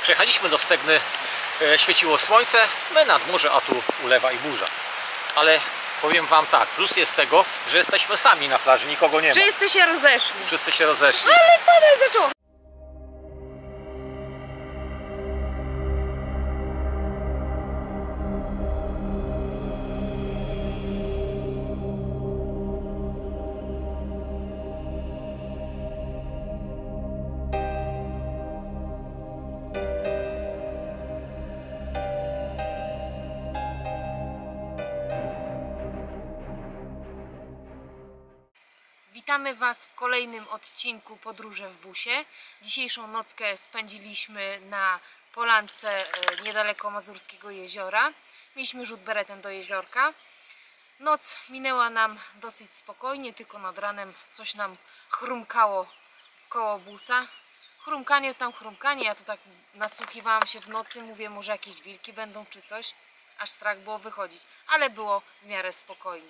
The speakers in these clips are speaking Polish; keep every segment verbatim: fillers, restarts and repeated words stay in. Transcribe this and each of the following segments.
Przejechaliśmy do Stegny, e, świeciło słońce, my nad morze, a tu ulewa i burza. Ale powiem wam tak, plus jest tego, że jesteśmy sami na plaży, nikogo nie ma. Wszyscy się rozeszli. Wszyscy się rozeszli. Ale padać zaczęło. Witamy Was w kolejnym odcinku Podróże w busie. Dzisiejszą nockę spędziliśmy na polance niedaleko Mazurskiego jeziora. Mieliśmy rzut beretem do jeziorka. Noc minęła nam dosyć spokojnie, tylko nad ranem coś nam chrumkało w koło busa. Chrumkanie tam chrumkanie, ja to tak nadsłuchiwałam się w nocy, mówię, może jakieś wilki będą czy coś. Aż strach było wychodzić, ale było w miarę spokojnie.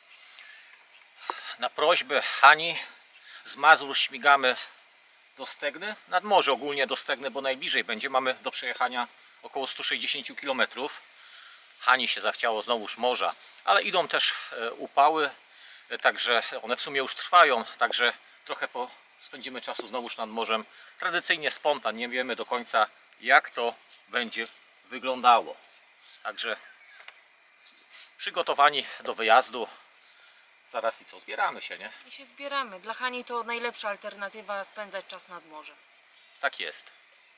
Na prośbę Hani z Mazur śmigamy do Stegny, nad morze ogólnie do Stegny, bo najbliżej będzie. Mamy do przejechania około stu sześćdziesięciu kilometrów. Hani się zachciało znowuż morza, ale idą też upały, także one w sumie już trwają, także trochę po, spędzimy czasu znowuż nad morzem. Tradycyjnie spontan, nie wiemy do końca, jak to będzie wyglądało. Także przygotowani do wyjazdu. Zaraz i co? Zbieramy się, nie? I się zbieramy. Dla Hani to najlepsza alternatywa spędzać czas nad morzem. Tak jest.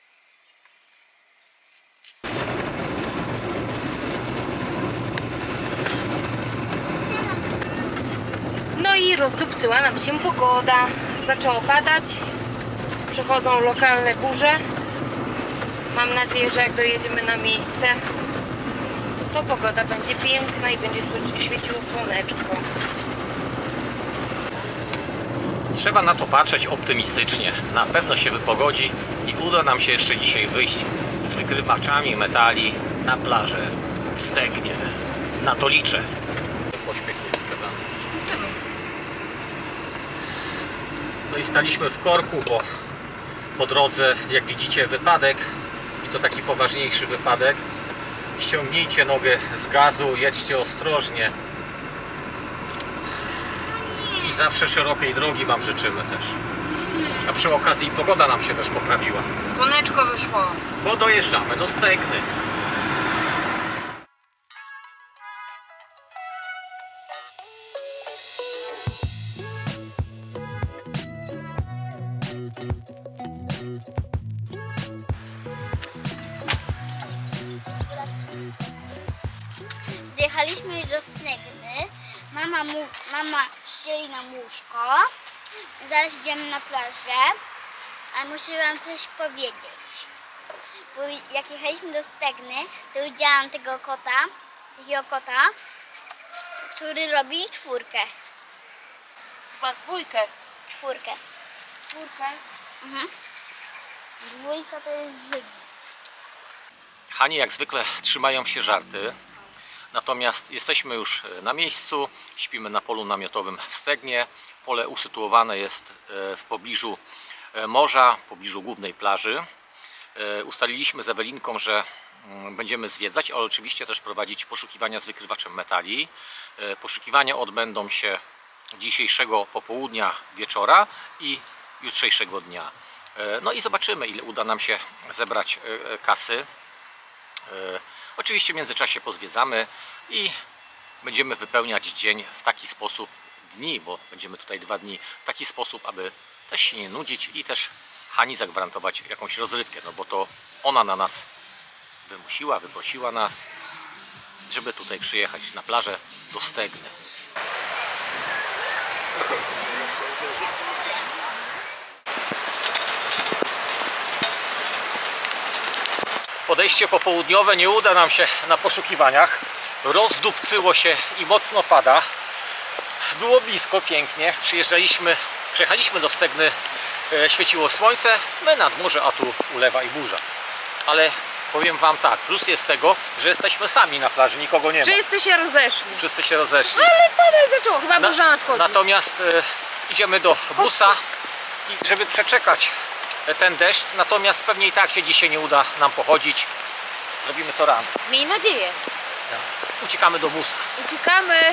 No i rozdupcyła nam się pogoda. Zaczęło padać. Przychodzą lokalne burze. Mam nadzieję, że jak dojedziemy na miejsce, to pogoda będzie piękna i będzie świeciło słoneczko. Trzeba na to patrzeć optymistycznie. Na pewno się wypogodzi i uda nam się jeszcze dzisiaj wyjść z wykrywaczami metali na plażę w Stegnie. Na to liczę. Pośpiech niewskazany. No i staliśmy w korku, bo po drodze, jak widzicie, wypadek. I to taki poważniejszy wypadek. Ściągnijcie nogę z gazu, jedźcie ostrożnie. I zawsze szerokiej drogi wam życzymy też. A przy okazji pogoda nam się też poprawiła. Słoneczko wyszło. Bo dojeżdżamy do Stegny. Dojechaliśmy już do Stegny. Mama, mu, mama ścieli nam łóżko. Zaraz idziemy na plażę. A muszę wam coś powiedzieć. Bo jak jechaliśmy do Stegny, to widziałam tego kota, takiego kota, który robi czwórkę. Chyba dwójkę. Czwórkę. Czwórkę. Mhm. Dwójka to jest życie. Hani jak zwykle trzymają się żarty. Natomiast jesteśmy już na miejscu, śpimy na polu namiotowym w Stegnie. Pole usytuowane jest w pobliżu morza, w pobliżu głównej plaży. Ustaliliśmy z Ewelinką, że będziemy zwiedzać, ale oczywiście też prowadzić poszukiwania z wykrywaczem metali. Poszukiwania odbędą się dzisiejszego popołudnia, wieczora i jutrzejszego dnia. No i zobaczymy, ile uda nam się zebrać kasy. Oczywiście w międzyczasie pozwiedzamy i będziemy wypełniać dzień w taki sposób, dni, bo będziemy tutaj dwa dni, w taki sposób, aby też się nie nudzić i też Hani zagwarantować jakąś rozrywkę, no bo to ona na nas wymusiła, wyprosiła nas, żeby tutaj przyjechać na plażę do Stegny. Podejście popołudniowe nie uda nam się na poszukiwaniach. Rozdupcyło się i mocno pada. Było blisko, pięknie. Przyjeżdżaliśmy, przyjechaliśmy do Stegny, e, świeciło słońce, my nad morze, a tu ulewa i burza. Ale powiem wam tak, plus jest tego, że jesteśmy sami na plaży, nikogo nie ma. Wszyscy się rozeszli. Wszyscy się rozeszli. Ale padać zaczęło. Chyba burza nadchodzi. Natomiast e, idziemy do busa i żeby przeczekać ten deszcz, natomiast pewnie i tak się dzisiaj nie uda nam pochodzić. Zrobimy to rano. Miej nadzieję. Uciekamy do busa. Uciekamy.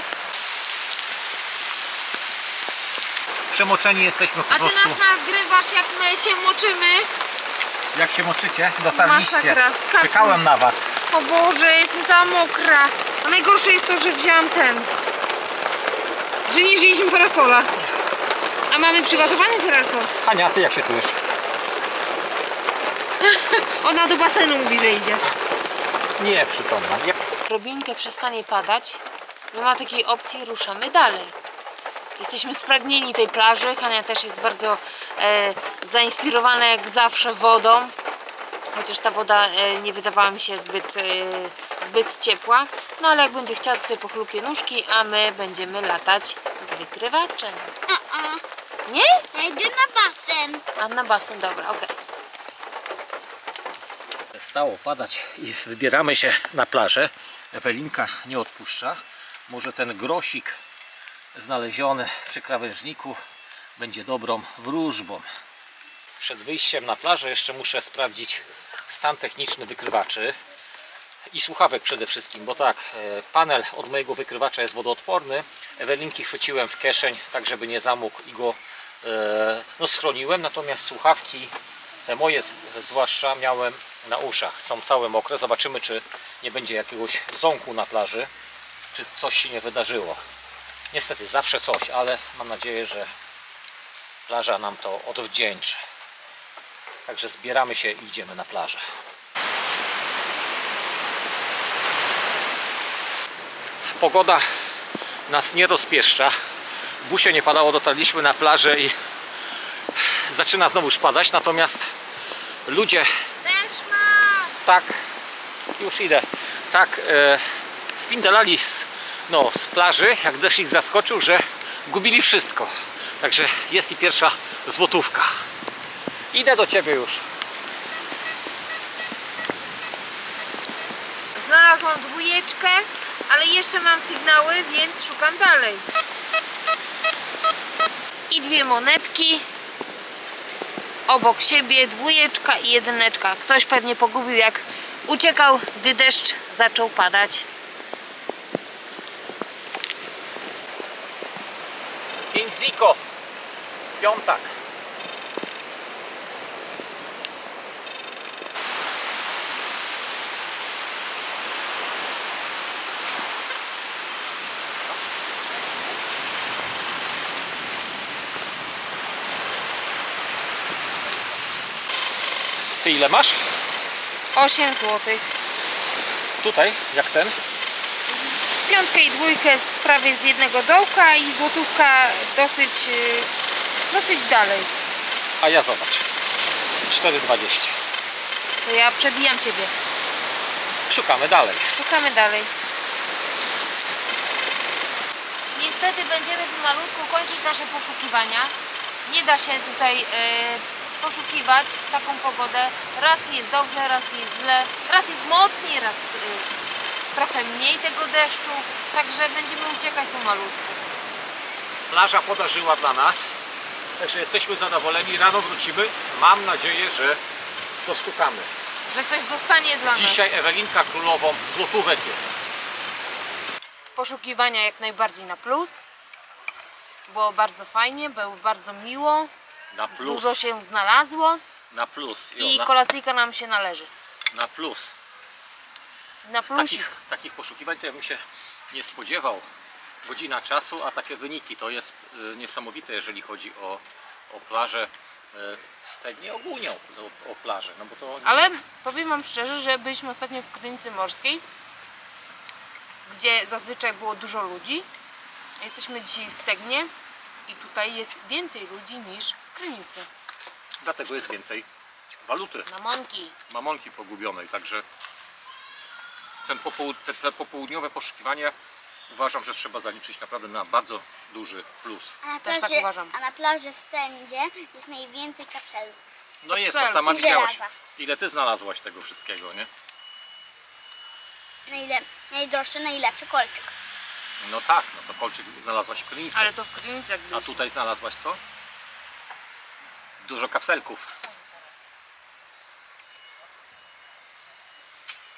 Przemoczeni jesteśmy po A ty prostu. nas nagrywasz, jak my się moczymy. Jak się moczycie? Dotarliście. Masakra, wskakuj. Czekałem na was. O Boże, jestem cała mokra. A najgorsze jest to, że wzięłam ten. Że nie wzięliśmy parasola. A mamy przygotowany parasol. Ania, ty jak się czujesz? Ona do basenu mówi, że idzie. Nie przytomna. Jak... Odrobinkę przestanie padać. Nie ma takiej opcji, ruszamy dalej. Jesteśmy spragnieni tej plaży. Hania też jest bardzo e, zainspirowana jak zawsze wodą. Chociaż ta woda e, nie wydawała mi się zbyt, e, zbyt ciepła. No ale jak będzie chciała, to sobie pochlupie nóżki, a my będziemy latać z wykrywaczem. A, a. Nie? Ja idę na basen. A na basen, dobra, okej. Stało padać i wybieramy się na plażę. Ewelinka nie odpuszcza. Może ten grosik znaleziony przy krawężniku będzie dobrą wróżbą. Przed wyjściem na plażę jeszcze muszę sprawdzić stan techniczny wykrywaczy i słuchawek przede wszystkim, bo tak, panel od mojego wykrywacza jest wodoodporny. Ewelinki chwyciłem w kieszeń, tak żeby nie zamógł i go no, schroniłem, natomiast słuchawki te moje zwłaszcza miałem na uszach, są całe mokre. Zobaczymy, czy nie będzie jakiegoś ząku na plaży, czy coś się nie wydarzyło. Niestety zawsze coś, ale mam nadzieję, że plaża nam to odwdzięczy. Także zbieramy się i idziemy na plażę. Pogoda nas nie rozpieszcza. W busie nie padało, dotarliśmy na plażę i zaczyna znowuż padać, natomiast ludzie Deszcz ma! tak, już idę, tak e, spindelali z, no, z plaży, jak deszcz ich zaskoczył, że gubili wszystko. Także jest i pierwsza złotówka. Idę do ciebie już. Znalazłam dwójeczkę, ale jeszcze mam sygnały, więc szukam dalej. I dwie monetki obok siebie, dwójeczka i jedyneczka. Ktoś pewnie pogubił, jak uciekał, gdy deszcz zaczął padać. pięć ziko. Piątak. Ty ile masz? osiem złotych. Tutaj, jak ten? Piątkę i dwójkę z, prawie z jednego dołka i złotówka dosyć, yy, dosyć dalej. A ja zobacz. cztery dwadzieścia. To ja przebijam ciebie. Szukamy dalej. Szukamy dalej. Niestety będziemy pomalutku kończyć nasze poszukiwania. Nie da się tutaj yy, poszukiwać w taką pogodę. Raz jest dobrze, raz jest źle, raz jest mocniej, raz yy, trochę mniej tego deszczu. Także będziemy uciekać pomalutku. Plaża podarzyła dla nas. Także jesteśmy zadowoleni. Rano wrócimy. Mam nadzieję, że dostukamy. Że coś zostanie dla nas. Dzisiaj Ewelinka królową złotówek jest. Poszukiwania jak najbardziej na plus. Było bardzo fajnie, było bardzo miło. Na plus. Dużo się znalazło Na plus. Jo, i na, kolacyjka nam się należy. na plus. Na plusik. Takich, takich poszukiwań to ja bym się nie spodziewał. Godzina czasu, a takie wyniki to jest y, niesamowite, jeżeli chodzi o, o plażę y, w Stegnie, ogólnie o, o, o plażę. No bo to... Ale powiem wam szczerze, że byliśmy ostatnio w Krynicy Morskiej, gdzie zazwyczaj było dużo ludzi. Jesteśmy dzisiaj w Stegnie i tutaj jest więcej ludzi niż w Krynicy. Dlatego jest więcej waluty, Mamonki. mamonki pogubionej. Także ten popoł te, te popołudniowe poszukiwanie uważam, że trzeba zaliczyć naprawdę na bardzo duży plus. A na Też plaży, tak uważam. a na plaży w Sędzie jest najwięcej kapselów. No jest, to Cel. sama I widziałaś. żelaza. Ile ty znalazłaś tego wszystkiego, nie? Najle, najdroższy, najlepszy kolczyk. No tak, no to kolczyk znalazłaś w Krynicy. Ale to w Krynicach A byliśmy. tutaj znalazłaś co? Dużo kapselków.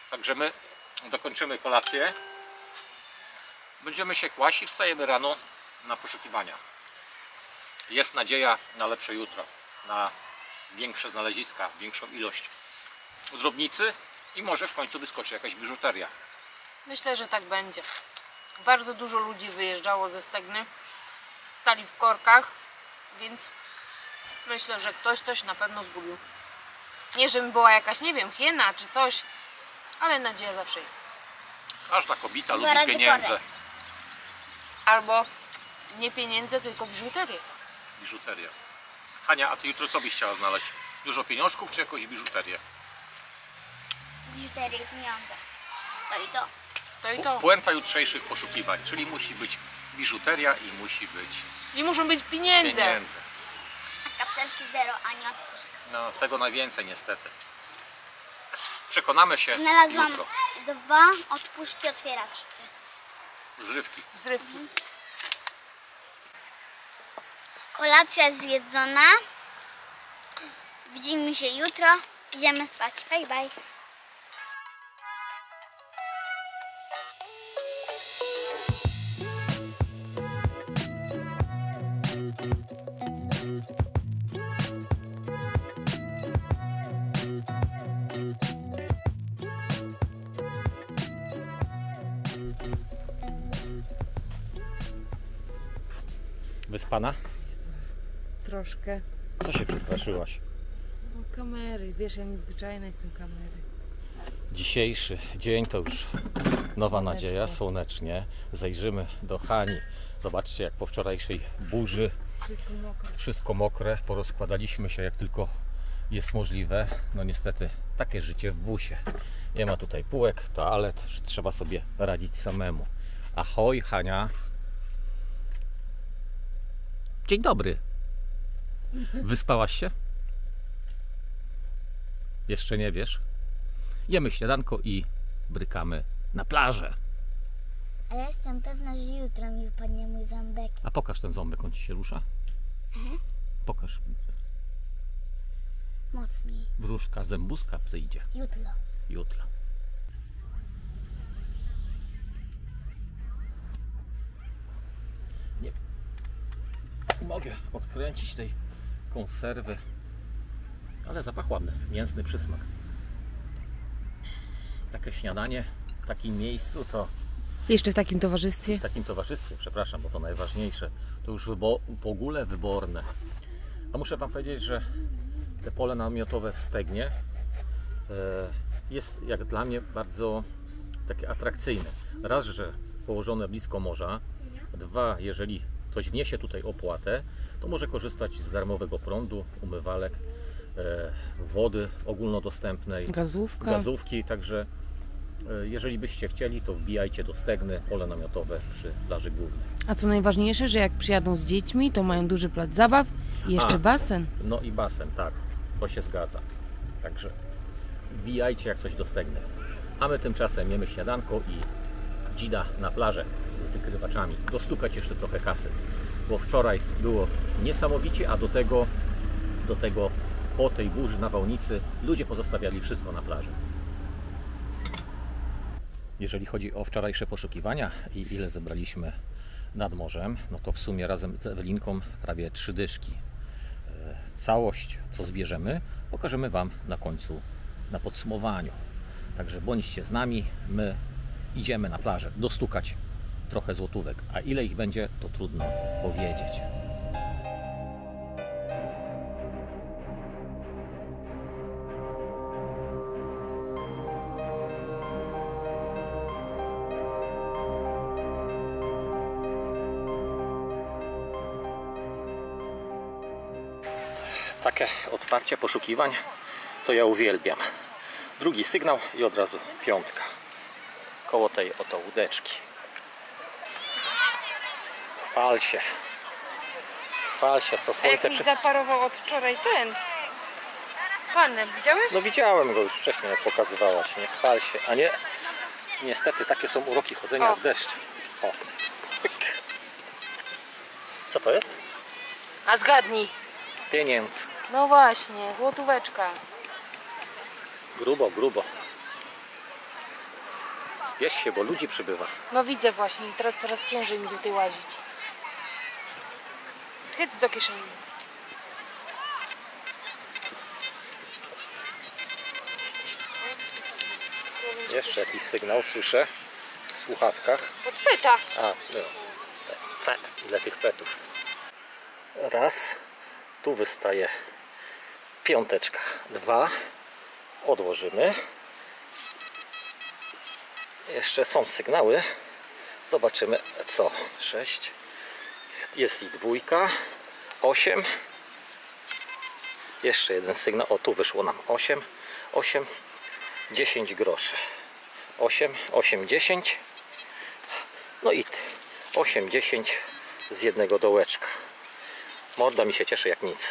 Także my dokończymy kolację. Będziemy się kłaść i wstajemy rano na poszukiwania. Jest nadzieja na lepsze jutro, na większe znaleziska, większą ilość drobnicy i może w końcu wyskoczy jakaś biżuteria. Myślę, że tak będzie. Bardzo dużo ludzi wyjeżdżało ze Stegny, stali w korkach, więc myślę, że ktoś coś na pewno zgubił. Nie, żeby była jakaś, nie wiem, hiena czy coś, ale nadzieja zawsze jest. Każda kobieta Dwa lubi razy pieniądze. korek. Albo nie pieniądze, tylko biżuterię. Biżuteria. Hania, a ty jutro co byś chciała znaleźć? Dużo pieniążków czy jakąś biżuterię? Biżuterię, pieniądze. To i to. To i to. Puenta jutrzejszych poszukiwań, czyli musi być biżuteria i musi być I muszą być pieniądze. pieniądze. A kapselki zero, a nie odpuszczę. No, tego najwięcej niestety. Przekonamy się Znalazłam jutro. dwa odpuszki otwieraczki. Zrywki. Zrywki. Kolacja zjedzona. Widzimy się jutro. Idziemy spać. Bye bye. Wyspana? Troszkę. Co się przestraszyłaś? No, kamery, wiesz, ja niezwyczajna jestem kamery. Dzisiejszy dzień to już nowa Słonecznie. nadzieja, słonecznie. Zajrzymy do Hani. Zobaczcie, jak po wczorajszej burzy Wszystko mokre. wszystko mokre, porozkładaliśmy się jak tylko jest możliwe. No niestety takie życie w busie. Nie ma tutaj półek, toalet, trzeba sobie radzić samemu. Ahoj, Hania. Dzień dobry. Wyspałaś się? Jeszcze nie wiesz? Jemy śniadanko i brykamy na plażę. A ja jestem pewna, że jutro mi wypadnie mój ząbek. A pokaż ten ząbek, on ci się rusza? Pokaż. Mocniej. Wróżka zębuska przyjdzie Jutro. jutro. Nie mogę odkręcić tej konserwy, ale zapach ładny, mięsny przysmak. Takie śniadanie w takim miejscu to Jeszcze w takim towarzystwie? w takim towarzystwie, przepraszam, bo to najważniejsze, to już wybo- w ogóle wyborne. A muszę Wam powiedzieć, że te pole namiotowe w Stegnie e, jest jak dla mnie bardzo takie atrakcyjne. Raz, że położone blisko morza, dwa, jeżeli ktoś wniesie tutaj opłatę, to może korzystać z darmowego prądu, umywalek, e, wody ogólnodostępnej, Gazówka. gazówki, także e, jeżeli byście chcieli, to wbijajcie do Stegny, pole namiotowe przy plaży głównej. A co najważniejsze, że jak przyjadą z dziećmi, to mają duży plac zabaw i jeszcze A. basen. No i basen, tak, to się zgadza. Także wbijajcie jak coś do Stegny. A my tymczasem jemy śniadanko i dzida na plażę z wykrywaczami. Dostukać jeszcze trochę kasy, bo wczoraj było niesamowicie, a do tego, do tego po tej burzy, nawałnicy ludzie pozostawiali wszystko na plaży. Jeżeli chodzi o wczorajsze poszukiwania i ile zebraliśmy nad morzem, no to w sumie razem z Ewelinką prawie trzy dyszki. Całość, co zbierzemy, pokażemy Wam na końcu, na podsumowaniu. Także bądźcie z nami, my idziemy na plażę dostukać trochę złotówek, a ile ich będzie, to trudno powiedzieć. Takie otwarcie poszukiwań to ja uwielbiam. Drugi sygnał i od razu piątka koło tej oto łódeczki. Chwal się. Chwal się, co A jak słońce mi przy... zaparował od wczoraj ten panem, widziałeś? No widziałem go już wcześniej, jak pokazywałaś, nie? Chwal się, a nie... Niestety, takie są uroki chodzenia O. w deszcz. O. Pyk. Co to jest? A zgadnij. Pieniądz. No właśnie, złotóweczka. Grubo, grubo. Spiesz się, bo ludzi przybywa. No widzę właśnie i teraz coraz ciężej mi tutaj łazić. Chyc do kieszeni. Jeszcze jakiś sygnał słyszę w słuchawkach. Podpyta. A, no. Fe, ile tych petów. Raz. Tu wystaje piąteczka. Dwa. Odłożymy. Jeszcze są sygnały. Zobaczymy co. Sześć. Jest i dwójka. Osiem. Jeszcze jeden sygnał. O, tu wyszło nam osiem. Osiem. dziesięć groszy. osiem, osiem, dziesięć. No i osiem, dziesięć z jednego dołeczka. Morda mi się cieszy jak nic.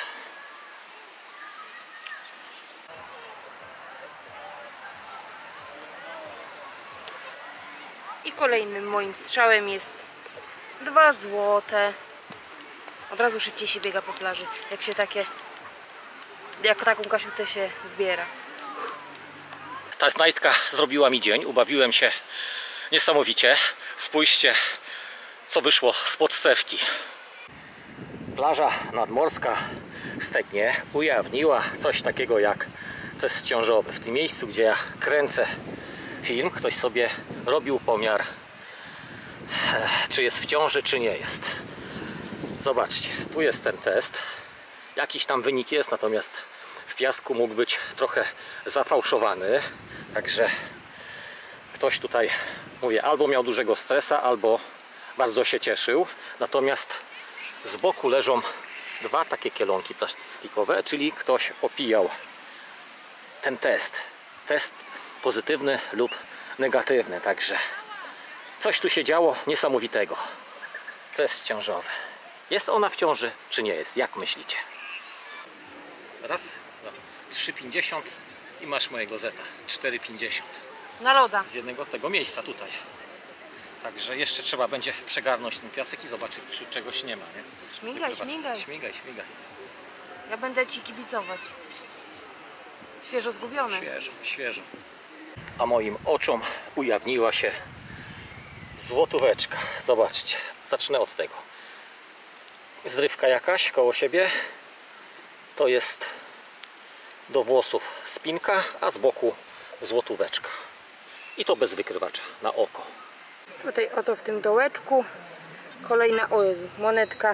I kolejnym moim strzałem jest dwa złote. Od razu szybciej się biega po plaży, jak się takie, jak taką kasiutę się zbiera. Ta znajdka zrobiła mi dzień, ubawiłem się niesamowicie. Spójrzcie, co wyszło spod sewki. Plaża nadmorska Stegnie ujawniła coś takiego jak test ciążowy. W tym miejscu, gdzie ja kręcę film, ktoś sobie robił pomiar, czy jest w ciąży, czy nie jest. Zobaczcie, tu jest ten test. Jakiś tam wynik jest, natomiast w piasku mógł być trochę zafałszowany. Także ktoś tutaj, mówię, albo miał dużego stresa, albo bardzo się cieszył. Natomiast z boku leżą dwa takie kielonki plastikowe, czyli ktoś opijał ten test. Test pozytywny lub negatywny. Także coś tu się działo niesamowitego. Test ciążowy. Jest ona w ciąży, czy nie jest? Jak myślicie? Raz, no, trzy pięćdziesiąt i masz mojego zeta. cztery pięćdziesiąt. Na loda. Z jednego tego miejsca tutaj. Także jeszcze trzeba będzie przegarnąć ten piasek i zobaczyć, czy czegoś nie ma. Nie? Śmigaj, Wypływać. śmigaj. Śmigaj, śmigaj. Ja będę ci kibicować. Świeżo zgubiony. Świeżo, świeżo. A moim oczom ujawniła się złotóweczka. Zobaczcie, zacznę od tego. Zrywka jakaś koło siebie. To jest do włosów spinka, a z boku złotóweczka. I to bez wykrywacza, na oko. Tutaj oto w tym dołeczku kolejna, o Jezu, monetka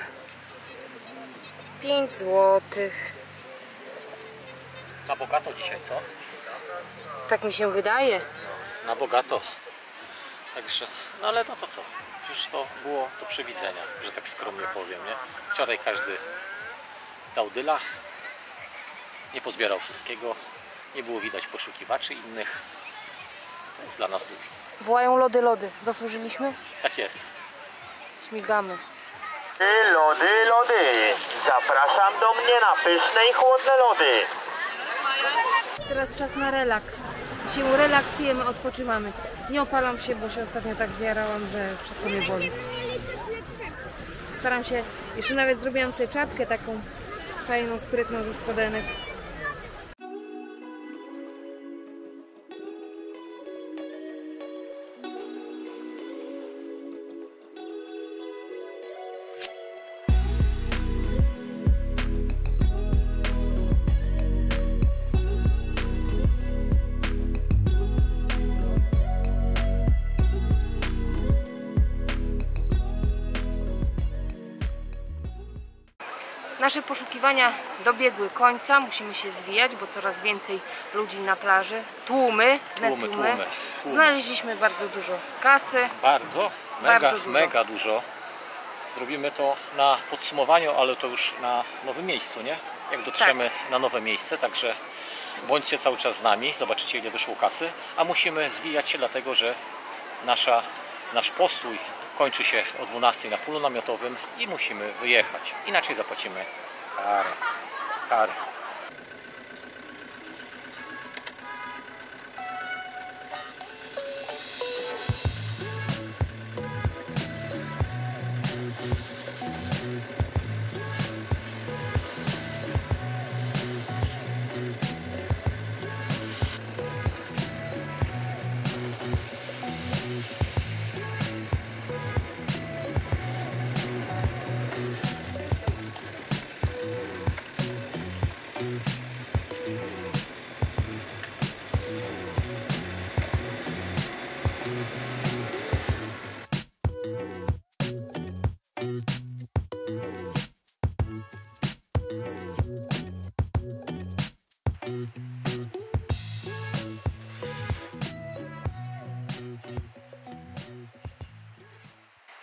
pięć złotych. Na bogato dzisiaj, co? Tak mi się wydaje. Na bogato. Także, no ale no to co? Przecież to było do przewidzenia, że tak skromnie powiem, nie? Wczoraj każdy dał dyla, nie pozbierał wszystkiego, nie było widać poszukiwaczy innych. To jest dla nas dużo. Wołają lody, lody. Zasłużyliśmy? Tak jest. Śmigamy. Lody, lody, zapraszam do mnie na pyszne i chłodne lody. Teraz czas na relaks. Się relaksujemy, odpoczywamy. Nie opalam się, bo się ostatnio tak zjarałam, że wszystko mnie boli. Staram się, jeszcze nawet zrobiłam sobie czapkę taką fajną, sprytną ze spodenek. Nasze poszukiwania dobiegły końca, musimy się zwijać, bo coraz więcej ludzi na plaży. Tłumy, wnet Tłumy, tłumy. tłumy, tłumy. Znaleźliśmy bardzo dużo kasy. Bardzo, mega, Bardzo dużo. mega dużo. Zrobimy to na podsumowaniu, ale to już na nowym miejscu, nie? Jak dotrzemy Tak. na nowe miejsce, także bądźcie cały czas z nami, zobaczycie ile wyszło kasy, a musimy zwijać się dlatego, że nasza, nasz postój kończy się o dwunastej na polu namiotowym i musimy wyjechać. Inaczej zapłacimy karę. karę.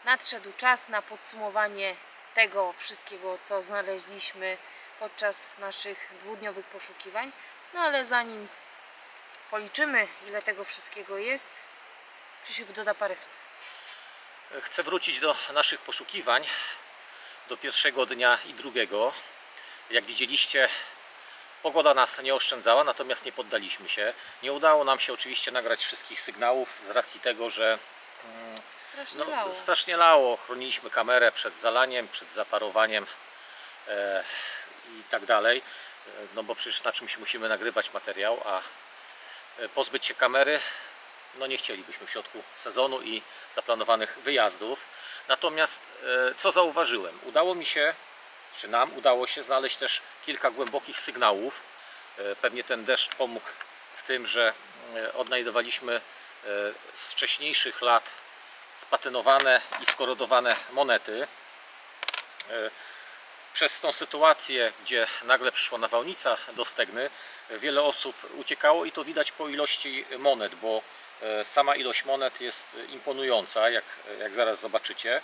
nadszedł czas na podsumowanie tego wszystkiego, co znaleźliśmy podczas naszych dwudniowych poszukiwań. No ale zanim policzymy, ile tego wszystkiego jest, Krzysiu doda parę słów. Chcę wrócić do naszych poszukiwań, do pierwszego dnia i drugiego. Jak widzieliście, pogoda nas nie oszczędzała, natomiast nie poddaliśmy się. Nie udało nam się oczywiście nagrać wszystkich sygnałów z racji tego, że mm, Strasznie no, lało. strasznie lało. Chroniliśmy kamerę przed zalaniem, przed zaparowaniem e, i tak dalej. E, no bo przecież na czymś musimy nagrywać materiał, a e, pozbyć się kamery no nie chcielibyśmy w środku sezonu i zaplanowanych wyjazdów. Natomiast e, co zauważyłem? Udało mi się, czy nam udało się znaleźć też kilka głębokich sygnałów. E, pewnie ten deszcz pomógł w tym, że e, odnajdowaliśmy e, z wcześniejszych lat spatynowane i skorodowane monety. E, Przez tą sytuację, gdzie nagle przyszła nawałnica do Stegny, wiele osób uciekało i to widać po ilości monet, bo sama ilość monet jest imponująca, jak, jak zaraz zobaczycie.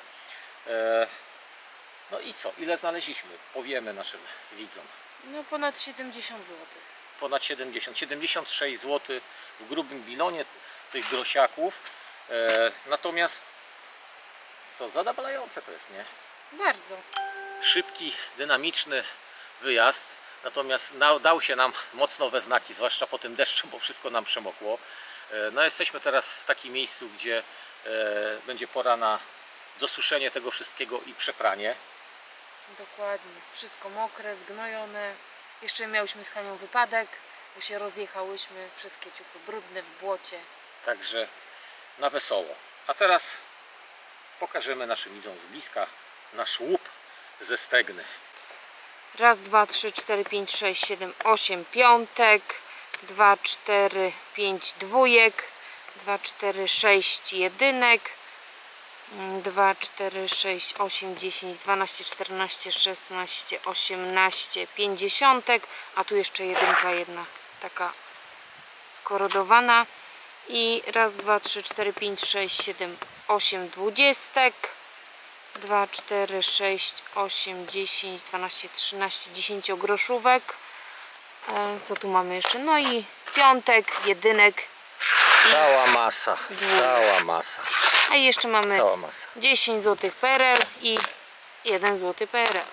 No i co? Ile znaleźliśmy? Powiemy naszym widzom. No ponad siedemdziesiąt złotych. Ponad siedemdziesiąt. siedemdziesiąt sześć złotych w grubym bilonie tych grosiaków. Natomiast co? Zadowalające to jest, nie? Bardzo. Szybki, dynamiczny wyjazd, natomiast dał się nam mocno we znaki, zwłaszcza po tym deszczu, bo wszystko nam przemokło. No jesteśmy teraz w takim miejscu, gdzie będzie pora na dosuszenie tego wszystkiego i przepranie. Dokładnie. Wszystko mokre, zgnojone. Jeszcze miałyśmy z Hanią wypadek, bo się rozjechałyśmy. Wszystkie ciuchy brudne w błocie. Także na wesoło. A teraz pokażemy naszym widzom z bliska nasz łup ze Stegny. Raz, dwa, trzy, cztery, pięć, sześć, siedem, osiem piątek. Dwa, cztery, pięć dwójek. Dwa, cztery, sześć jedynek. Dwa, cztery, sześć, osiem, dziesięć, dwanaście, czternaście, szesnaście, osiemnaście, pięćdziesiątek. A tu jeszcze jedynka jedna taka skorodowana. I raz, dwa, trzy, cztery, pięć, sześć, siedem, osiem dwudziestek. dwa, cztery, sześć, osiem, dziesięć, dwanaście, trzynaście, dziesięć groszówek. E, co tu mamy jeszcze? No i piątek, jedynek. Cała masa, Dwójek. cała masa, A i jeszcze mamy cała masa. dziesięć złotych P R L i jeden złoty P R L.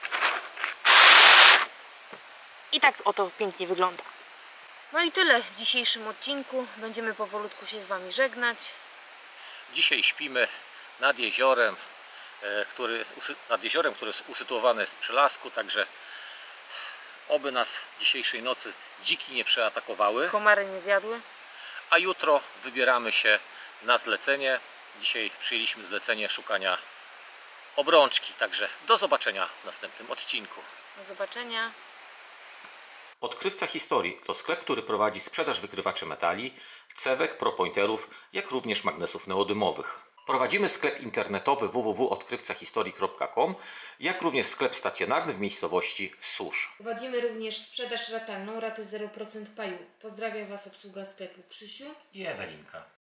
I tak oto pięknie wygląda. No i tyle w dzisiejszym odcinku. Będziemy powolutku się z Wami żegnać. Dzisiaj śpimy nad jeziorem, który, nad jeziorem, które jest usytuowane jest przy lasku, także oby nas dzisiejszej nocy dziki nie przeatakowały. Komary nie zjadły. A jutro wybieramy się na zlecenie. Dzisiaj przyjęliśmy zlecenie szukania obrączki, także do zobaczenia w następnym odcinku. Do zobaczenia. Odkrywca Historii to sklep, który prowadzi sprzedaż wykrywaczy metali, cewek, propointerów, jak również magnesów neodymowych. Prowadzimy sklep internetowy w w w kropka odkrywca historii kropka com, jak również sklep stacjonarny w miejscowości Susz. Prowadzimy również sprzedaż ratalną, raty zero procent paju. Pozdrawiam Was obsługa sklepu Krzysiu I Ewelinka.